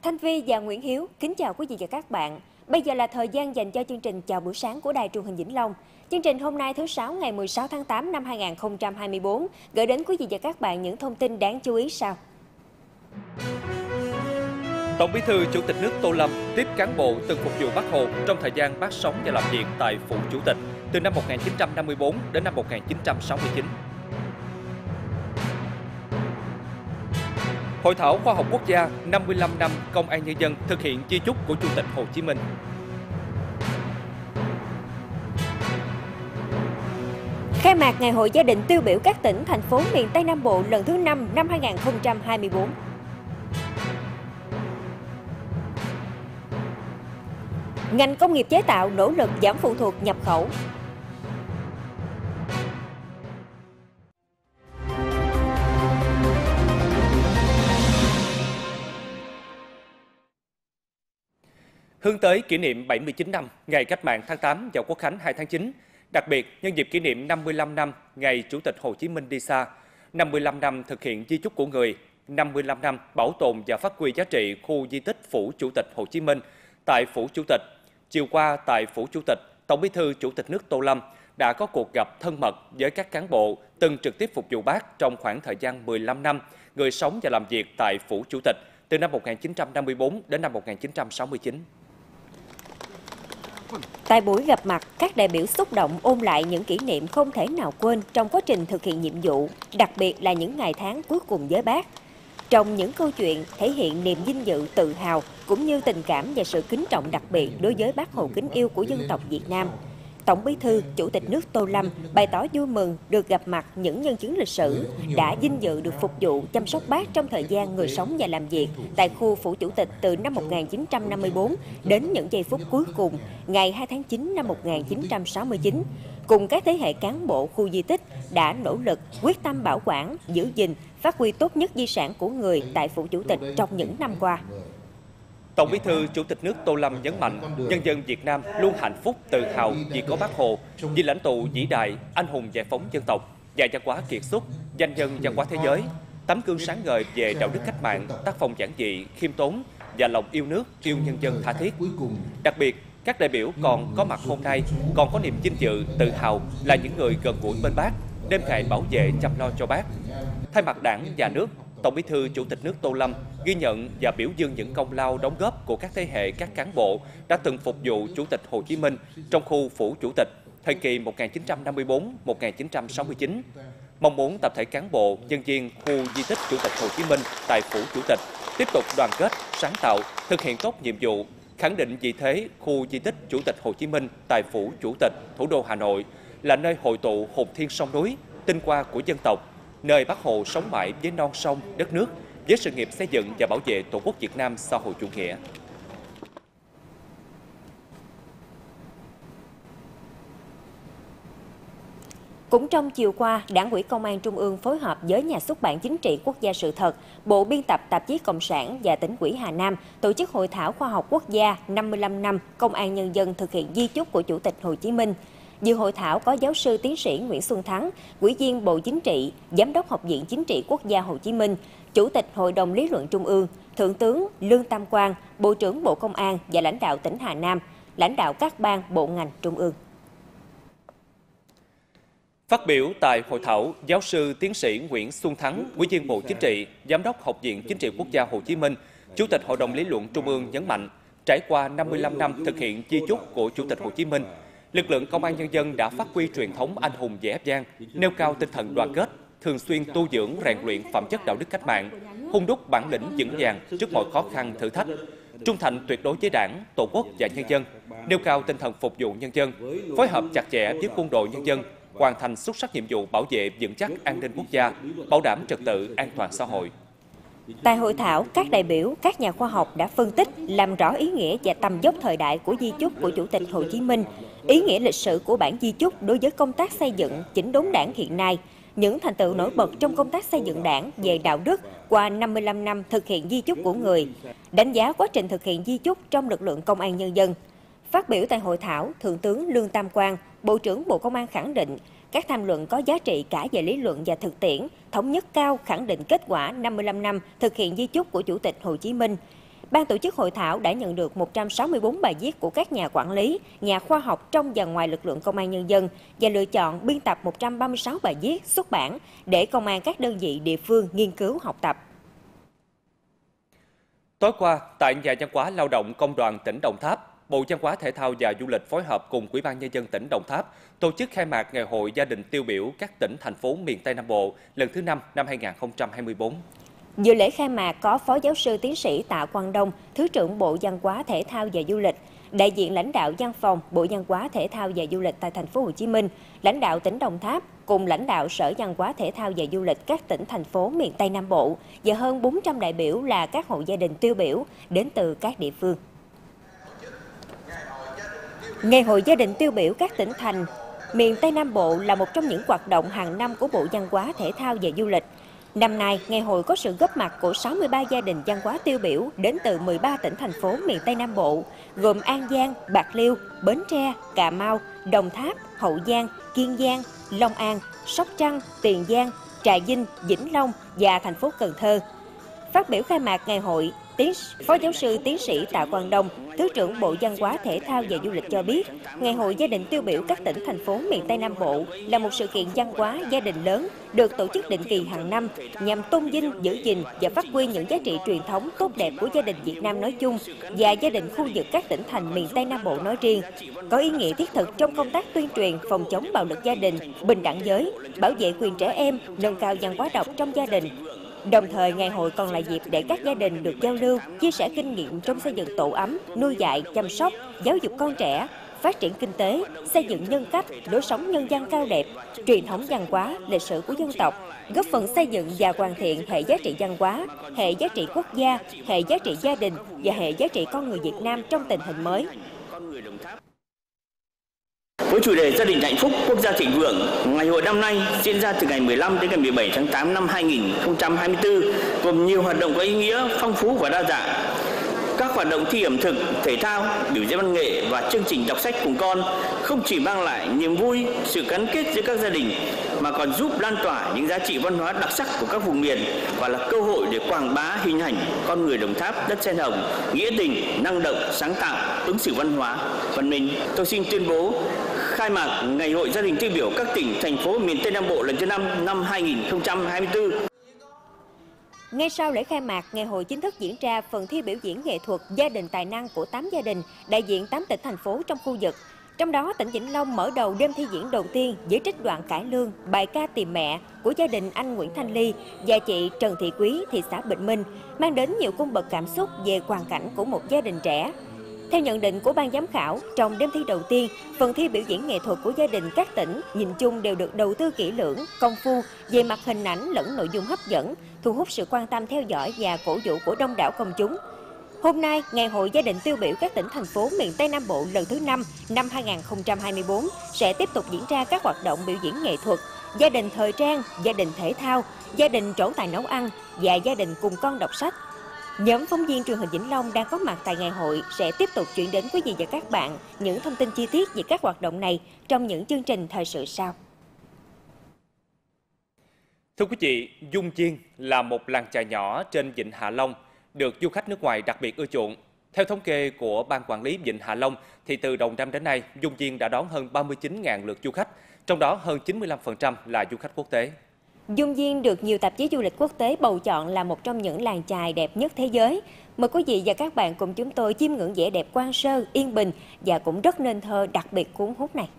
Thanh Vi và Nguyễn Hiếu kính chào quý vị và các bạn. Bây giờ là thời gian dành cho chương trình Chào buổi sáng của Đài Truyền hình Vĩnh Long. Chương trình hôm nay thứ Sáu ngày 16 tháng 8 năm 2024 gửi đến quý vị và các bạn những thông tin đáng chú ý sau. Tổng Bí thư Chủ tịch nước Tô Lâm tiếp cán bộ từng phục vụ Bác Hồ trong thời gian Bác sống và làm việc tại Phủ Chủ tịch từ năm 1954 đến năm 1969. Hội thảo khoa học quốc gia 55 năm Công an Nhân dân thực hiện di chúc của Chủ tịch Hồ Chí Minh. Khai mạc Ngày hội gia đình tiêu biểu các tỉnh, thành phố miền Tây Nam Bộ lần thứ 5 năm 2024. Ngành công nghiệp chế tạo nỗ lực giảm phụ thuộc nhập khẩu. Hướng tới kỷ niệm 79 năm Ngày Cách mạng tháng 8 và Quốc khánh 2 tháng 9, đặc biệt nhân dịp kỷ niệm 55 năm Ngày Chủ tịch Hồ Chí Minh đi xa, 55 năm thực hiện di chúc của người, 55 năm bảo tồn và phát huy giá trị khu di tích Phủ Chủ tịch Hồ Chí Minh tại Phủ Chủ tịch. Chiều qua tại Phủ Chủ tịch, Tổng Bí thư Chủ tịch nước Tô Lâm đã có cuộc gặp thân mật với các cán bộ từng trực tiếp phục vụ Bác trong khoảng thời gian 15 năm, người sống và làm việc tại Phủ Chủ tịch từ năm 1954 đến năm 1969. Tại buổi gặp mặt, các đại biểu xúc động ôn lại những kỷ niệm không thể nào quên trong quá trình thực hiện nhiệm vụ, đặc biệt là những ngày tháng cuối cùng với Bác. Trong những câu chuyện thể hiện niềm vinh dự, tự hào cũng như tình cảm và sự kính trọng đặc biệt đối với Bác Hồ kính yêu của dân tộc Việt Nam. Tổng Bí thư Chủ tịch nước Tô Lâm bày tỏ vui mừng được gặp mặt những nhân chứng lịch sử đã vinh dự được phục vụ chăm sóc Bác trong thời gian người sống và làm việc tại khu Phủ Chủ tịch từ năm 1954 đến những giây phút cuối cùng ngày 2 tháng 9 năm 1969. Cùng các thế hệ cán bộ khu di tích đã nỗ lực quyết tâm bảo quản, giữ gìn, phát huy tốt nhất di sản của người tại Phủ Chủ tịch trong những năm qua. Tổng Bí thư Chủ tịch nước Tô Lâm nhấn mạnh, nhân dân Việt Nam luôn hạnh phúc, tự hào vì có Bác Hồ, vì lãnh tụ vĩ đại, anh hùng giải phóng dân tộc, nhà văn hóa kiệt xuất, danh nhân văn hóa thế giới, tấm gương sáng ngời về đạo đức cách mạng, tác phong giản dị, khiêm tốn và lòng yêu nước, yêu nhân dân tha thiết. Đặc biệt, các đại biểu còn có mặt hôm nay còn có niềm vinh dự, tự hào là những người gần gũi bên Bác, đêm ngày bảo vệ chăm lo cho Bác. Thay mặt Đảng và nước, Tổng Bí thư Chủ tịch nước Tô Lâm ghi nhận và biểu dương những công lao đóng góp của các thế hệ các cán bộ đã từng phục vụ Chủ tịch Hồ Chí Minh trong khu Phủ Chủ tịch thời kỳ 1954-1969. Mong muốn tập thể cán bộ, nhân viên khu di tích Chủ tịch Hồ Chí Minh tại Phủ Chủ tịch tiếp tục đoàn kết, sáng tạo, thực hiện tốt nhiệm vụ, khẳng định vị thế khu di tích Chủ tịch Hồ Chí Minh tại Phủ Chủ tịch, thủ đô Hà Nội là nơi hội tụ hồn thiên sông núi, tinh hoa của dân tộc, nơi Bác Hồ sống mãi với non sông, đất nước, với sự nghiệp xây dựng và bảo vệ Tổ quốc Việt Nam xã hội chủ nghĩa. Cũng trong chiều qua, Đảng ủy Công an Trung ương phối hợp với Nhà xuất bản Chính trị Quốc gia Sự thật, Bộ Biên tập Tạp chí Cộng sản và Tỉnh ủy Hà Nam tổ chức Hội thảo khoa học quốc gia 55 năm Công an Nhân dân thực hiện di chúc của Chủ tịch Hồ Chí Minh. Dự hội thảo có giáo sư tiến sĩ Nguyễn Xuân Thắng, Ủy viên Bộ Chính trị, Giám đốc Học viện Chính trị Quốc gia Hồ Chí Minh, Chủ tịch Hội đồng Lý luận Trung ương, Thượng tướng Lương Tam Quang, Bộ trưởng Bộ Công an và lãnh đạo tỉnh Hà Nam, lãnh đạo các ban, bộ ngành Trung ương. Phát biểu tại hội thảo, giáo sư tiến sĩ Nguyễn Xuân Thắng, Ủy viên Bộ Chính trị, Giám đốc Học viện Chính trị Quốc gia Hồ Chí Minh, Chủ tịch Hội đồng Lý luận Trung ương nhấn mạnh, trải qua 55 năm thực hiện di chúc của Chủ tịch Hồ Chí Minh, lực lượng Công an Nhân dân đã phát huy truyền thống anh hùng vẻ vang, nêu cao tinh thần đoàn kết, thường xuyên tu dưỡng rèn luyện phẩm chất đạo đức cách mạng, hun đúc bản lĩnh vững vàng trước mọi khó khăn thử thách, trung thành tuyệt đối với Đảng, Tổ quốc và nhân dân, nêu cao tinh thần phục vụ nhân dân, phối hợp chặt chẽ với quân đội nhân dân, hoàn thành xuất sắc nhiệm vụ bảo vệ vững chắc an ninh quốc gia, bảo đảm trật tự an toàn xã hội. Tại hội thảo, các đại biểu, các nhà khoa học đã phân tích, làm rõ ý nghĩa và tầm dốc thời đại của di chúc của Chủ tịch Hồ Chí Minh, ý nghĩa lịch sử của bản di chúc đối với công tác xây dựng, chỉnh đốn Đảng hiện nay, những thành tựu nổi bật trong công tác xây dựng Đảng về đạo đức qua 55 năm thực hiện di chúc của người, đánh giá quá trình thực hiện di chúc trong lực lượng Công an Nhân dân. Phát biểu tại hội thảo, Thượng tướng Lương Tam Quang, Bộ trưởng Bộ Công an khẳng định, các tham luận có giá trị cả về lý luận và thực tiễn, thống nhất cao khẳng định kết quả 55 năm thực hiện di chúc của Chủ tịch Hồ Chí Minh. Ban tổ chức hội thảo đã nhận được 164 bài viết của các nhà quản lý, nhà khoa học trong và ngoài lực lượng công an nhân dân và lựa chọn biên tập 136 bài viết xuất bản để công an các đơn vị địa phương nghiên cứu học tập. Tối qua, tại Nhà văn hóa Lao động Công đoàn tỉnh Đồng Tháp, Bộ Văn hóa Thể thao và Du lịch phối hợp cùng Ủy ban Nhân dân tỉnh Đồng Tháp tổ chức khai mạc Ngày hội gia đình tiêu biểu các tỉnh, thành phố miền Tây Nam Bộ lần thứ 5 năm 2024. Dự lễ khai mạc có Phó Giáo sư Tiến sĩ Tạ Quang Đông, Thứ trưởng Bộ Văn hóa Thể thao và Du lịch, đại diện lãnh đạo Văn phòng Bộ Văn hóa Thể thao và Du lịch tại thành phố Hồ Chí Minh, lãnh đạo tỉnh Đồng Tháp cùng lãnh đạo Sở Văn hóa Thể thao và Du lịch các tỉnh, thành phố miền Tây Nam Bộ và hơn 400 đại biểu là các hộ gia đình tiêu biểu đến từ các địa phương. Ngày hội gia đình tiêu biểu các tỉnh thành miền Tây Nam Bộ là một trong những hoạt động hàng năm của Bộ Văn hóa Thể thao và Du lịch. Năm nay, ngày hội có sự góp mặt của 63 gia đình văn hóa tiêu biểu đến từ 13 tỉnh, thành phố miền Tây Nam Bộ, gồm An Giang, Bạc Liêu, Bến Tre, Cà Mau, Đồng Tháp, Hậu Giang, Kiên Giang, Long An, Sóc Trăng, Tiền Giang, Trà Vinh, Vĩnh Long và thành phố Cần Thơ. Phát biểu khai mạc ngày hội, Phó Giáo sư Tiến sĩ Tạ Quang Đông, Thứ trưởng Bộ Văn hóa Thể thao và Du lịch cho biết, Ngày hội gia đình tiêu biểu các tỉnh, thành phố miền Tây Nam Bộ là một sự kiện văn hóa gia đình lớn được tổ chức định kỳ hàng năm nhằm tôn vinh, giữ gìn và phát huy những giá trị truyền thống tốt đẹp của gia đình Việt Nam nói chung và gia đình khu vực các tỉnh thành miền Tây Nam Bộ nói riêng, có ý nghĩa thiết thực trong công tác tuyên truyền phòng chống bạo lực gia đình, bình đẳng giới, bảo vệ quyền trẻ em, nâng cao văn hóa đọc trong gia đình. Đồng thời, ngày hội còn là dịp để các gia đình được giao lưu, chia sẻ kinh nghiệm trong xây dựng tổ ấm, nuôi dạy, chăm sóc, giáo dục con trẻ, phát triển kinh tế, xây dựng nhân cách, lối sống nhân văn cao đẹp, truyền thống văn hóa, lịch sử của dân tộc, góp phần xây dựng và hoàn thiện hệ giá trị văn hóa, hệ giá trị quốc gia, hệ giá trị gia đình và hệ giá trị con người Việt Nam trong tình hình mới. Với chủ đề Gia đình hạnh phúc, quốc gia thịnh vượng, ngày hội năm nay diễn ra từ ngày 15 đến ngày 17 tháng 8 năm 2024, gồm nhiều hoạt động có ý nghĩa phong phú và đa dạng. Các hoạt động thi ẩm thực, thể thao, biểu diễn văn nghệ và chương trình đọc sách cùng con không chỉ mang lại niềm vui, sự gắn kết giữa các gia đình, mà còn giúp lan tỏa những giá trị văn hóa đặc sắc của các vùng miền và là cơ hội để quảng bá hình ảnh con người Đồng Tháp đất sen hồng, nghĩa tình, năng động, sáng tạo, ứng xử văn hóa, văn minh. Tôi xin tuyên bố khai mạc Ngày hội gia đình tiêu biểu các tỉnh, thành phố miền Tây Nam Bộ lần thứ 5 năm 2024. Ngay sau lễ khai mạc, ngày hội chính thức diễn ra phần thi biểu diễn nghệ thuật gia đình tài năng của 8 gia đình, đại diện 8 tỉnh, thành phố trong khu vực. Trong đó, tỉnh Vĩnh Long mở đầu đêm thi diễn đầu tiên với trích đoạn cải lương, bài ca tìm mẹ của gia đình anh Nguyễn Thanh Ly và chị Trần Thị Quý, thị xã Bình Minh, mang đến nhiều cung bậc cảm xúc về hoàn cảnh của một gia đình trẻ. Theo nhận định của ban giám khảo, trong đêm thi đầu tiên, phần thi biểu diễn nghệ thuật của gia đình các tỉnh nhìn chung đều được đầu tư kỹ lưỡng, công phu về mặt hình ảnh lẫn nội dung hấp dẫn, thu hút sự quan tâm theo dõi và cổ vũ của đông đảo công chúng. Hôm nay, Ngày hội gia đình tiêu biểu các tỉnh, thành phố miền Tây Nam Bộ lần thứ 5 năm 2024 sẽ tiếp tục diễn ra các hoạt động biểu diễn nghệ thuật, gia đình thời trang, gia đình thể thao, gia đình trổ tài nấu ăn và gia đình cùng con đọc sách. Nhóm phóng viên truyền hình Vĩnh Long đang có mặt tại ngày hội sẽ tiếp tục chuyển đến quý vị và các bạn những thông tin chi tiết về các hoạt động này trong những chương trình thời sự sau. Thưa quý vị, Dung Chiên là một làng chài nhỏ trên Vịnh Hạ Long, được du khách nước ngoài đặc biệt ưa chuộng. Theo thống kê của Ban Quản lý Vịnh Hạ Long, thì từ đầu năm đến nay, Dung Chiên đã đón hơn 39.000 lượt du khách, trong đó hơn 95% là du khách quốc tế. Dung Diên được nhiều tạp chí du lịch quốc tế bầu chọn là một trong những làng chài đẹp nhất thế giới. Mời quý vị và các bạn cùng chúng tôi chiêm ngưỡng vẻ đẹp quan sơ, yên bình và cũng rất nên thơ đặc biệt cuốn hút này.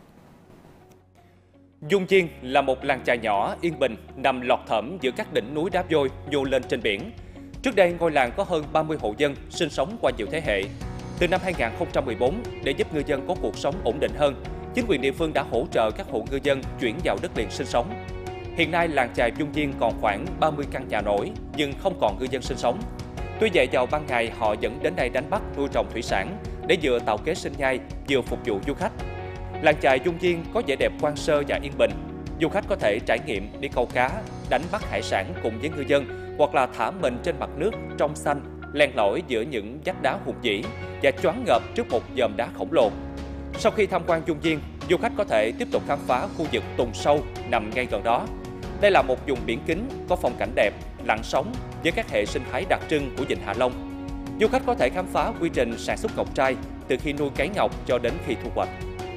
Dung Chiên là một làng chài nhỏ yên bình nằm lọt thỏm giữa các đỉnh núi đá vôi nhô lên trên biển. Trước đây, ngôi làng có hơn 30 hộ dân sinh sống qua nhiều thế hệ. Từ năm 2014, để giúp ngư dân có cuộc sống ổn định hơn, chính quyền địa phương đã hỗ trợ các hộ ngư dân chuyển vào đất liền sinh sống. Hiện nay, làng chài Dung Chiên còn khoảng 30 căn nhà nổi nhưng không còn ngư dân sinh sống. Tuy vậy, vào ban ngày họ vẫn đến đây đánh bắt, nuôi trồng thủy sản để vừa tạo kế sinh nhai, vừa phục vụ du khách. Làng chài Dung Chiên có vẻ đẹp quan sơ và yên bình. Du khách có thể trải nghiệm đi câu cá, đánh bắt hải sản cùng với ngư dân, hoặc là thả mình trên mặt nước trong xanh, len lỏi giữa những vách đá hùng vĩ và choáng ngợp trước một dòm đá khổng lồ. Sau khi tham quan Dung Chiên, du khách có thể tiếp tục khám phá khu vực Tùng Sâu nằm ngay gần đó. Đây là một vùng biển kín có phong cảnh đẹp, lặng sóng với các hệ sinh thái đặc trưng của Vịnh Hạ Long. Du khách có thể khám phá quy trình sản xuất ngọc trai từ khi nuôi cấy ngọc cho đến khi thu hoạch.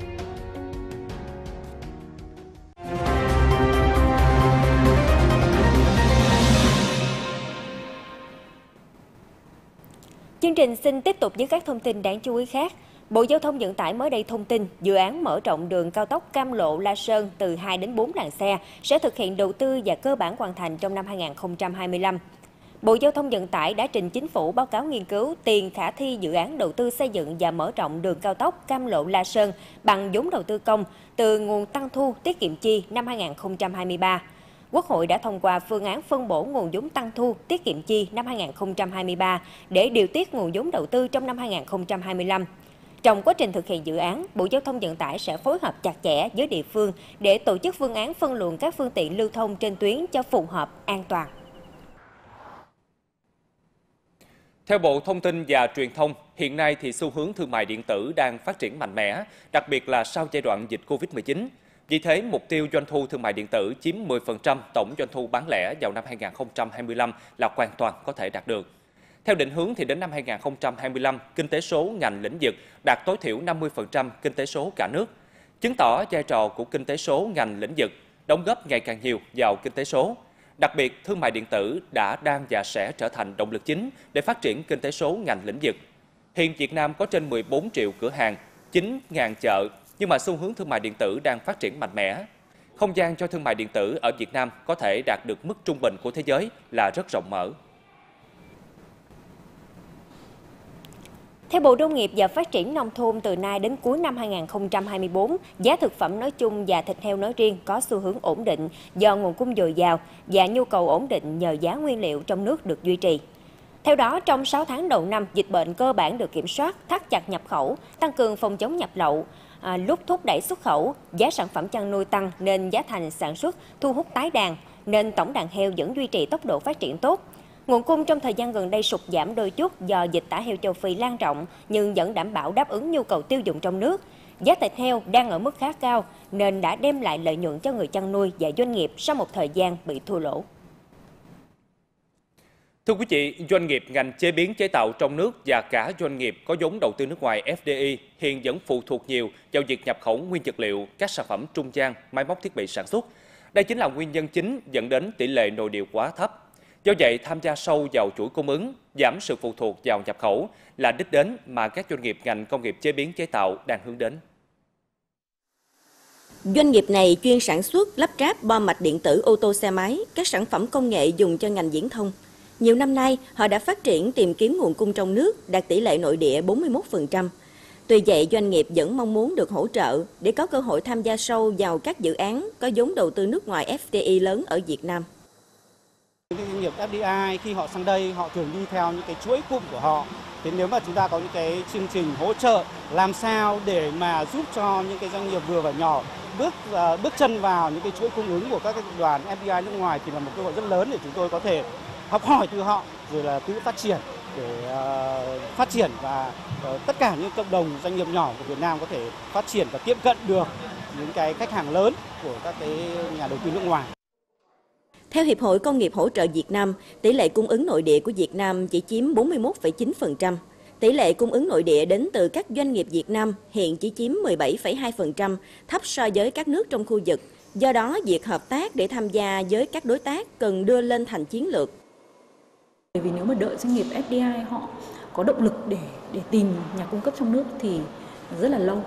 Chương trình xin tiếp tục với các thông tin đáng chú ý khác. Bộ Giao thông Vận tải mới đây thông tin dự án mở rộng đường cao tốc Cam Lộ - La Sơn từ 2 đến 4 làn xe sẽ thực hiện đầu tư và cơ bản hoàn thành trong năm 2025. Bộ Giao thông Vận tải đã trình Chính phủ báo cáo nghiên cứu tiền khả thi dự án đầu tư xây dựng và mở rộng đường cao tốc Cam Lộ - La Sơn bằng vốn đầu tư công từ nguồn tăng thu tiết kiệm chi năm 2023. Quốc hội đã thông qua phương án phân bổ nguồn vốn tăng thu tiết kiệm chi năm 2023 để điều tiết nguồn vốn đầu tư trong năm 2025. Trong quá trình thực hiện dự án, Bộ Giao thông Vận tải sẽ phối hợp chặt chẽ với địa phương để tổ chức phương án phân luồng các phương tiện lưu thông trên tuyến cho phù hợp, an toàn. Theo Bộ Thông tin và Truyền thông, hiện nay thì xu hướng thương mại điện tử đang phát triển mạnh mẽ, đặc biệt là sau giai đoạn dịch Covid-19. Vì thế, mục tiêu doanh thu thương mại điện tử chiếm 10% tổng doanh thu bán lẻ vào năm 2025 là hoàn toàn có thể đạt được. Theo định hướng thì đến năm 2025, kinh tế số ngành lĩnh vực đạt tối thiểu 50% kinh tế số cả nước, chứng tỏ vai trò của kinh tế số ngành lĩnh vực đóng góp ngày càng nhiều vào kinh tế số. Đặc biệt, thương mại điện tử đã, đang và sẽ trở thành động lực chính để phát triển kinh tế số ngành lĩnh vực. Hiện Việt Nam có trên 14 triệu cửa hàng, 9.000 chợ, nhưng mà xu hướng thương mại điện tử đang phát triển mạnh mẽ. Không gian cho thương mại điện tử ở Việt Nam có thể đạt được mức trung bình của thế giới là rất rộng mở. Theo Bộ Nông nghiệp và Phát triển Nông thôn, từ nay đến cuối năm 2024, giá thực phẩm nói chung và thịt heo nói riêng có xu hướng ổn định do nguồn cung dồi dào và nhu cầu ổn định nhờ giá nguyên liệu trong nước được duy trì. Theo đó, trong 6 tháng đầu năm, dịch bệnh cơ bản được kiểm soát, thắt chặt nhập khẩu, tăng cường phòng chống nhập lậu, lúc thúc đẩy xuất khẩu, giá sản phẩm chăn nuôi tăng nên giá thành sản xuất thu hút tái đàn, nên tổng đàn heo vẫn duy trì tốc độ phát triển tốt. Nguồn cung trong thời gian gần đây sụt giảm đôi chút do dịch tả heo châu Phi lan rộng nhưng vẫn đảm bảo đáp ứng nhu cầu tiêu dùng trong nước. Giá thịt heo đang ở mức khá cao nên đã đem lại lợi nhuận cho người chăn nuôi và doanh nghiệp sau một thời gian bị thua lỗ. Thưa quý vị, doanh nghiệp ngành chế biến chế tạo trong nước và cả doanh nghiệp có vốn đầu tư nước ngoài FDI hiện vẫn phụ thuộc nhiều vào việc nhập khẩu nguyên vật liệu, các sản phẩm trung gian, máy móc thiết bị sản xuất. Đây chính là nguyên nhân chính dẫn đến tỷ lệ nội địa quá thấp. Do vậy, tham gia sâu vào chuỗi cung ứng, giảm sự phụ thuộc vào nhập khẩu là đích đến mà các doanh nghiệp ngành công nghiệp chế biến chế tạo đang hướng đến. Doanh nghiệp này chuyên sản xuất, lắp ráp bo mạch điện tử ô tô xe máy, các sản phẩm công nghệ dùng cho ngành viễn thông. Nhiều năm nay, họ đã phát triển tìm kiếm nguồn cung trong nước, đạt tỷ lệ nội địa 41%. Tuy vậy, doanh nghiệp vẫn mong muốn được hỗ trợ để có cơ hội tham gia sâu vào các dự án có vốn đầu tư nước ngoài FDI lớn ở Việt Nam. Những doanh nghiệp FDI khi họ sang đây, họ thường đi theo những cái chuỗi cung của họ. Thế nếu mà chúng ta có những cái chương trình hỗ trợ làm sao để mà giúp cho những cái doanh nghiệp vừa và nhỏ bước chân vào những cái chuỗi cung ứng của các cái đoàn FDI nước ngoài thì là một cơ hội rất lớn để chúng tôi có thể học hỏi từ họ rồi là tự phát triển để phát triển và tất cả những cộng đồng doanh nghiệp nhỏ của Việt Nam có thể phát triển và tiếp cận được những cái khách hàng lớn của các cái nhà đầu tư nước ngoài. Theo Hiệp hội Công nghiệp hỗ trợ Việt Nam, tỷ lệ cung ứng nội địa của Việt Nam chỉ chiếm 41,9%. Tỷ lệ cung ứng nội địa đến từ các doanh nghiệp Việt Nam hiện chỉ chiếm 17,2%, thấp so với các nước trong khu vực. Do đó, việc hợp tác để tham gia với các đối tác cần đưa lên thành chiến lược. Vì nếu mà đợi doanh nghiệp FDI họ có động lực để tìm nhà cung cấp trong nước thì rất là lâu.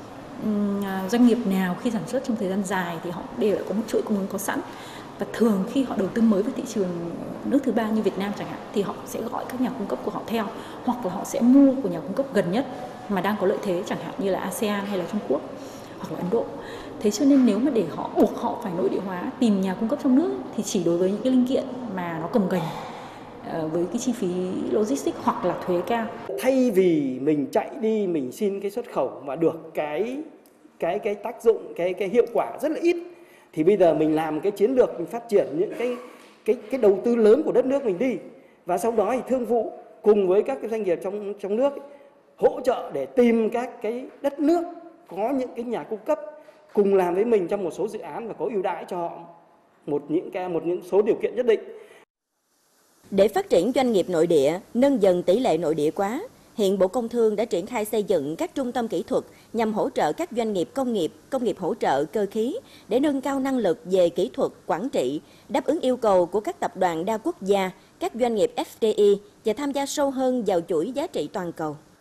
Doanh nghiệp nào khi sản xuất trong thời gian dài thì họ đều đã có một chuỗi cung ứng có sẵn. Và thường khi họ đầu tư mới với thị trường nước thứ ba như Việt Nam chẳng hạn thì họ sẽ gọi các nhà cung cấp của họ theo, hoặc là họ sẽ mua của nhà cung cấp gần nhất mà đang có lợi thế, chẳng hạn như là ASEAN hay là Trung Quốc hoặc là Ấn Độ. Thế cho nên nếu mà để họ buộc họ phải nội địa hóa, tìm nhà cung cấp trong nước thì chỉ đối với những cái linh kiện mà nó cồng kềnh với cái chi phí logistics hoặc là thuế cao. Thay vì mình chạy đi mình xin cái xuất khẩu mà được cái tác dụng, cái hiệu quả rất là ít, thì bây giờ mình làm cái chiến lược, mình phát triển những cái đầu tư lớn của đất nước mình đi, và sau đó thì thương vụ cùng với các cái doanh nghiệp trong nước hỗ trợ để tìm các cái đất nước có những cái nhà cung cấp cùng làm với mình trong một số dự án và có ưu đãi cho họ một những số điều kiện nhất định. Để phát triển doanh nghiệp nội địa, nâng dần tỷ lệ nội địa hóa, hiện Bộ Công Thương đã triển khai xây dựng các trung tâm kỹ thuật nhằm hỗ trợ các doanh nghiệp, công nghiệp hỗ trợ cơ khí để nâng cao năng lực về kỹ thuật, quản trị, đáp ứng yêu cầu của các tập đoàn đa quốc gia, các doanh nghiệp FDI và tham gia sâu hơn vào chuỗi giá trị toàn cầu.